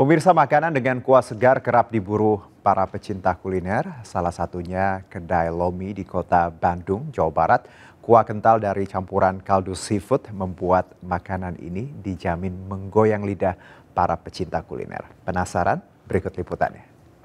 Pemirsa, makanan dengan kuah segar kerap diburu para pecinta kuliner. Salah satunya kedai Lomi di kota Bandung, Jawa Barat. Kuah kental dari campuran kaldu seafood membuat makanan ini dijamin menggoyang lidah para pecinta kuliner. Penasaran? Berikut liputannya.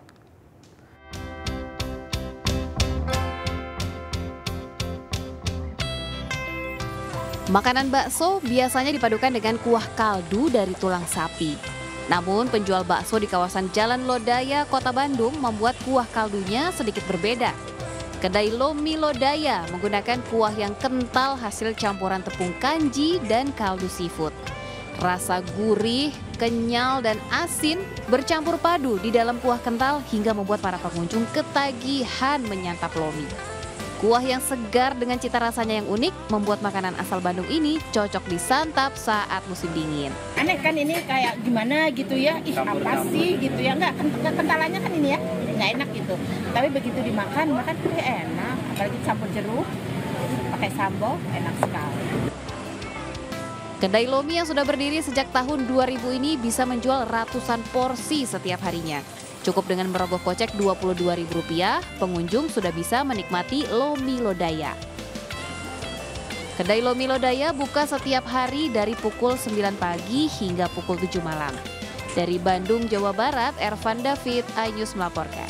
Makanan bakso biasanya dipadukan dengan kuah kaldu dari tulang sapi. Namun penjual bakso di kawasan Jalan Lodaya, Kota Bandung membuat kuah kaldunya sedikit berbeda. Kedai Lomi Lodaya menggunakan kuah yang kental hasil campuran tepung kanji dan kaldu seafood. Rasa gurih, kenyal, dan asin bercampur padu di dalam kuah kental hingga membuat para pengunjung ketagihan menyantap lomi. Kuah yang segar dengan cita rasanya yang unik membuat makanan asal Bandung ini cocok disantap saat musim dingin. Aneh kan ini kayak gimana gitu ya, apa sih gitu ya, nggak kentalannya kan ini ya, nggak enak gitu. Tapi begitu dimakan, enak, apalagi campur jeruk, pakai sambal, enak sekali. Kedai Lomi yang sudah berdiri sejak tahun 2000 ini bisa menjual ratusan porsi setiap harinya. Cukup dengan merogoh kocek Rp22.000, pengunjung sudah bisa menikmati Lomi Lodaya. Kedai Lomi Lodaya buka setiap hari dari pukul 9 pagi hingga pukul 7 malam. Dari Bandung, Jawa Barat, Ervan David, iNews melaporkan.